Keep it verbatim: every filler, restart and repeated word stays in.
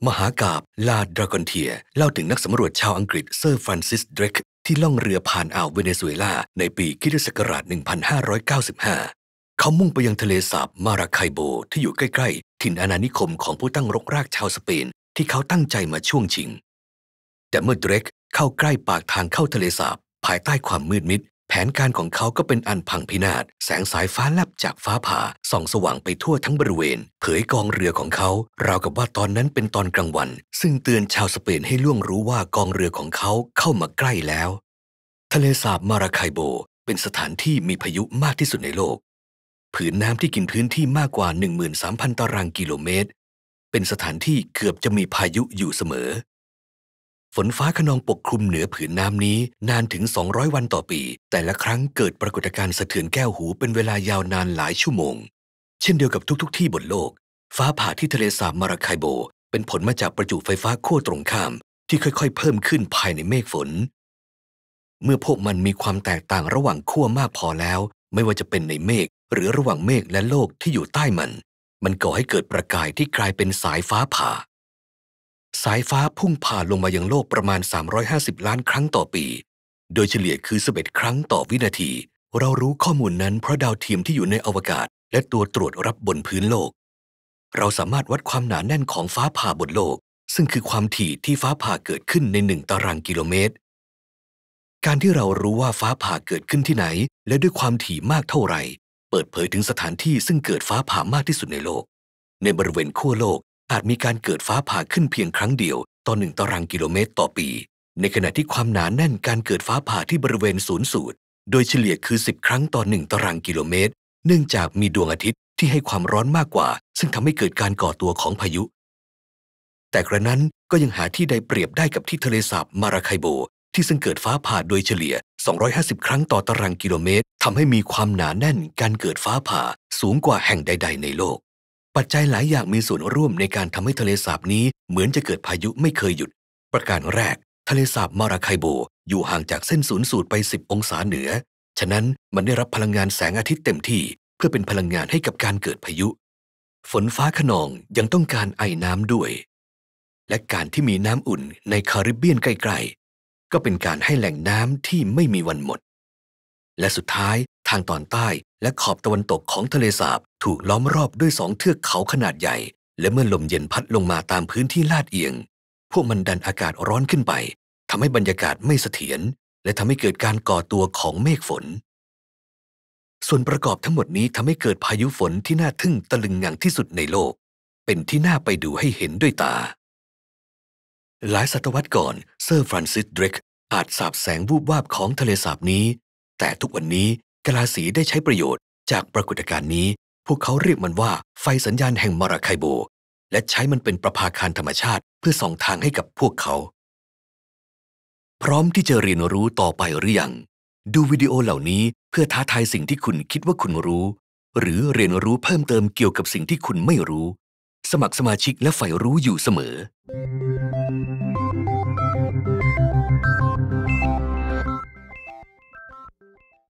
มหากาพย์ลาดรากอนเทียเล่าถึงนักสำรวจชาวอังกฤษเซอร์ฟรานซิส เดรกที่ล่องเรือผ่านอ่าวเวเนซุเอลาในปีคริสตศักราช หนึ่งพันห้าร้อยเก้าสิบห้า เขามุ่งไปยังทะเลสาบมาราไคโบที่อยู่ใกล้ๆถิ่นอาณานิคมของผู้ตั้งรกรากชาวสเปนที่เขาตั้งใจมาช่วงชิงแต่เมื่อเดรกเข้าใกล้ปากทางเข้าทะเลสาบภายใต้ความมืดมิดแผนการของเขาก็เป็นอันพังพินาศแสงสายฟ้าแลบจากฟ้าผ่าส่องสว่างไปทั่วทั้งบริเวณเผยกองเรือของเขาราวกับว่าตอนนั้นเป็นตอนกลางวันซึ่งเตือนชาวสเปนให้ล่วงรู้ว่ากองเรือของเขาเข้ามาใกล้แล้วทะเลสาบมาราไคโบเป็นสถานที่มีพายุมากที่สุดในโลกผืนน้ำที่กินพื้นที่มากกว่า หนึ่งหมื่นสามพัน ตารางกิโลเมตรเป็นสถานที่เกือบจะมีพายุอยู่เสมอฝนฟ้าคะนองปกคลุมเหนือผืนน้ำนี้นานถึงสองร้อยวันต่อปีแต่ละครั้งเกิดปรากฏการณ์สะเทือนแก้วหูเป็นเวลายาวนานหลายชั่วโมงเช่นเดียวกับทุกๆ ที่บนโลกฟ้าผ่าที่ทะเลสาบมาราไคโบเป็นผลมาจากประจุไฟฟ้าขั้วตรงข้ามที่ค่อยๆเพิ่มขึ้นภายในเมฆฝนเมื่อพวกมันมีความแตกต่างระหว่างขั้วมากพอแล้วไม่ว่าจะเป็นในเมฆหรือระหว่างเมฆและโลกที่อยู่ใต้มันมันก่อให้เกิดประกายที่กลายเป็นสายฟ้าผ่าสายฟ้าพุ่งผ่านลงมายังโลกประมาณสามร้อยห้าสิบล้านครั้งต่อปีโดยเฉลี่ยคือสิบเอ็ดครั้งต่อวินาทีเรารู้ข้อมูลนั้นเพราะดาวเทียมที่อยู่ในอวกาศและตัวตรวจรับบนพื้นโลกเราสามารถวัดความหนาแน่นของฟ้าผ่าบนโลกซึ่งคือความถี่ที่ฟ้าผ่าเกิดขึ้นในหนึ่งตารางกิโลเมตรการที่เรารู้ว่าฟ้าผ่าเกิดขึ้นที่ไหนและด้วยความถี่มากเท่าไหร่เปิดเผยถึงสถานที่ซึ่งเกิดฟ้าผ่ามากที่สุดในโลกในบริเวณขั้วโลกอาจมีการเกิดฟ้าผ่าขึ้นเพียงครั้งเดียวต่อหนึ่งตารางกิโลเมตรต่อปีในขณะที่ความหนาแน่นการเกิดฟ้าผ่าที่บริเวณศูนย์สูตรโดยเฉลี่ยคือสิบครั้งต่อหนึ่งตารางกิโลเมตรเนื่องจากมีดวงอาทิตย์ที่ให้ความร้อนมากกว่าซึ่งทำให้เกิดการก่อตัวของพายุแต่กระนั้นก็ยังหาที่ใดเปรียบได้กับที่ทะเลสาบมาราไคโบที่ซึ่งเกิดฟ้าผ่าโดยเฉลี่ยสองร้อยห้าสิบครั้งต่อตารางกิโลเมตรทำให้มีความหนาแน่นการเกิดฟ้าผ่าสูงกว่าแห่งใดๆในโลกปัจจัยหลายอย่างมีส่วนร่วมในการทำให้ทะเลสาบนี้เหมือนจะเกิดพายุไม่เคยหยุดประการแรกทะเลสาบมาราไคโบอยู่ห่างจากเส้นศูนย์สูตรไปสิบองศาเหนือฉะนั้นมันได้รับพลังงานแสงอาทิตย์เต็มที่เพื่อเป็นพลังงานให้กับการเกิดพายุฝนฟ้าคะนองยังต้องการไอน้ำด้วยและการที่มีน้ำอุ่นในคาริบเบียนใกล้ๆก็เป็นการให้แหล่งน้ำที่ไม่มีวันหมดและสุดท้ายทางตอนใต้และขอบตะวันตกของทะเลสาบถูกล้อมรอบด้วยสองเทือกเขาขนาดใหญ่และเมื่อลมเย็นพัดลงมาตามพื้นที่ลาดเอียงพวกมันดันอากาศร้อนขึ้นไปทำให้บรรยากาศไม่เสถียรและทำให้เกิดการก่อตัวของเมฆฝนส่วนประกอบทั้งหมดนี้ทำให้เกิดพายุฝนที่น่าทึ่งตะลึงงันที่สุดในโลกเป็นที่น่าไปดูให้เห็นด้วยตาหลายศตวรรษก่อนเซอร์ฟรานซิส เดรกอาจสาบแสงวูบวาบของทะเลสาบนี้แต่ทุกวันนี้กาลาสีได้ใช้ประโยชน์จากปรากฏการณ์นี้พวกเขาเรียกมันว่าไฟสัญญาณแห่งมาราไคโบและใช้มันเป็นประภาคารธรรมชาติเพื่อส่องทางให้กับพวกเขาพร้อมที่จะเรียนรู้ต่อไปหรือยังดูวิดีโอเหล่านี้เพื่อท้าทายสิ่งที่คุณคิดว่าคุณรู้หรือเรียนรู้เพิ่มเติมเกี่ยวกับสิ่งที่คุณไม่รู้สมัครสมาชิกและใฝ่รู้อยู่เสมอ